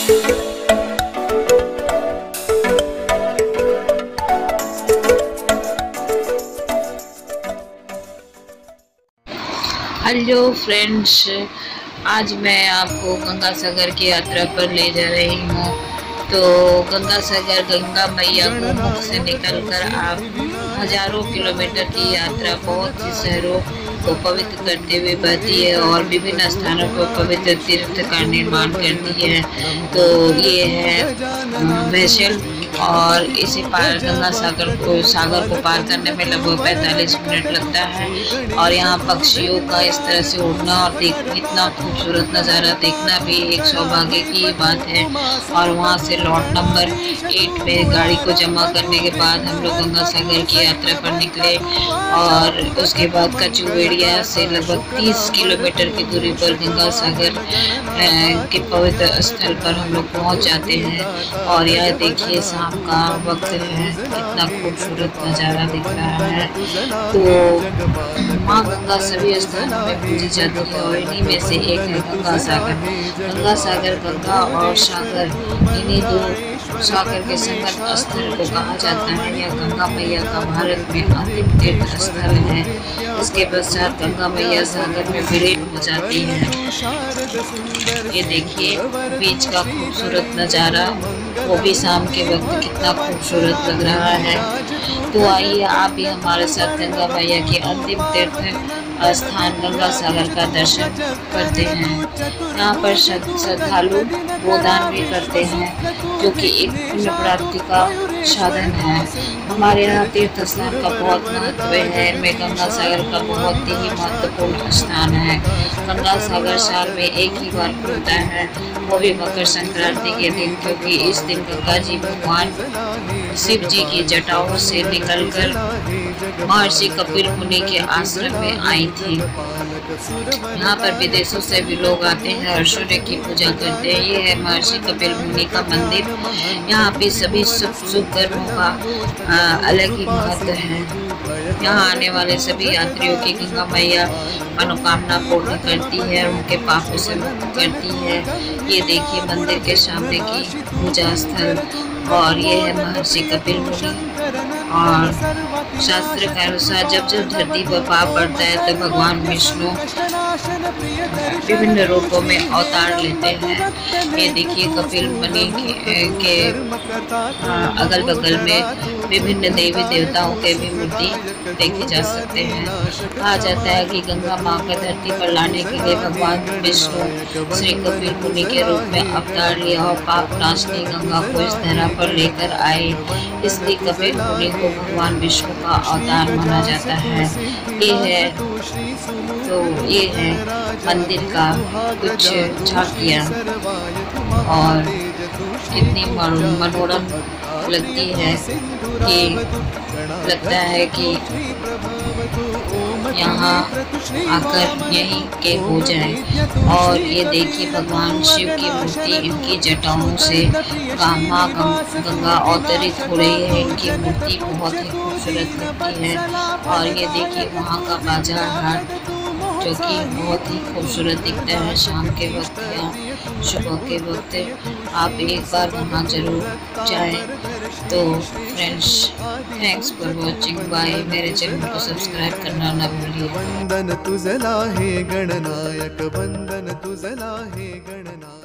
Hello friends, आज मैं आपको गंगा सागर की यात्रा पर ले जा रही हूँ। तो गंगा सागर गंगा मैया को मुख से निकलकर आप हजारों किलोमीटर की यात्रा बहुत सी शहरों को पवित्र करते हुए बहती है और विभिन्न स्थानों पर पवित्र तीर्थ का निर्माण करती है। तो ये है वैशल और इसे पार गंगा सागर को पार करने में लगभग 45 मिनट लगता है। और यहाँ पक्षियों का इस तरह से उड़ना और इतना खूबसूरत नज़ारा देखना भी एक सौभाग्य की बात है। और वहाँ से लॉट नंबर 8 में गाड़ी को जमा करने के बाद हम लोग गंगा सागर की यात्रा पर निकले और उसके बाद कचुवेड़िया से लगभग 30 किलोमीटर की दूरी पर गंगा सागर के पवित्र स्थल पर हम लोग पहुँच जाते हैं। और यह देखिए शाम का वक्त है, कितना खूबसूरत नज़ारा दिख रहा है। तो माँ गंगा सभी स्थानों में पूजी जाती है और इन्हीं में से एक है गंगा सागर। गंगा सागर, गंगा और सागर, इन्हीं दो सागर के संगम स्थल को कहा जाता है। यह गंगा मैया का भारत में अंतिम तीर्थ स्थल है। इसके पश्चात गंगा मैया सागर में विलीन हो जाती है। ये देखिए बीच का खूबसूरत नज़ारा, वो भी शाम के वक्त कितना खूबसूरत लग रहा है। तो आइए आप भी हमारे साथ गंगा मैया के अंतिम तीर्थ स्थान गंगा सागर का दर्शन करते हैं। यहाँ पर श्रद्धालु गोदान भी करते हैं, जो कि एक पुण्य प्राप्ति का साधन है। हमारे यहाँ तीर्थ स्थान का बहुत महत्व है। इनमें गंगा सागर का बहुत ही महत्वपूर्ण स्थान है। गंगा सागर साल में एक ही बार खुलता है, वो भी मकर संक्रांति के दिन, क्योंकि इस दिन गंगा जी भगवान शिव जी की जटाओं से निकलकर महर्षि कपिल मुनि के आश्रम में आई थी। यहाँ पर विदेशों से भी लोग आते हैं और सूर्य की पूजा करते हैं। ये है महर्षि कपिल मुनि का मंदिर। यहाँ पे सभी शुभ कर्मों का अलग ही महत्व है। यहाँ आने वाले सभी यात्रियों की गंगा मैया मनोकामना पूर्ण करती है और उनके पापों से मुक्त करती है। ये देखिए मंदिर के सामने की पूजा स्थल, और ये है महर्षि कपिल मुनि। और शास्त्र के अनुसार जब जब धरती पर पाप बढ़ता है तो भगवान विष्णु विभिन्न रूपों में अवतार लेते हैं। ये देखिए कपिल मुनि के अगल बगल में विभिन्न देवी देवताओं के भी मूर्ति देखे जा सकते हैं। कहा जाता है कि गंगा माँ को धरती पर लाने के लिए भगवान विष्णु श्री कपिल मुनि के रूप में अवतार लिया और पाप नाशनी गंगा को इस धरा पर लेकर आए। इसलिए कपिल मुनि को भगवान विष्णु का अवतार माना जाता है। ये है मंदिर का कुछ झांकियाँ और इतनी मनोरम लगती है कि लगता है कि यहाँ आकर यहीं के हो जाए। और ये देखिए भगवान शिव की मूर्ति इनकी जटाओं से माँ गंगा अवतरित हो रही है। इनकी मूर्ति बहुत ही खूबसूरत लगती है। और ये देखिए वहाँ का बाजार हाट, जो कि बहुत ही खूबसूरत दिखता है शाम के वक्त या सुबह के वक्त। आप एक बार वहाँ जरूर जाएं। तो friends, thanks for watching, bye. मेरे चैनल को सब्सक्राइब करना ना भूलिए। वंदन तुझला हे गणनायक, वंदन तुझला हे गणनायक।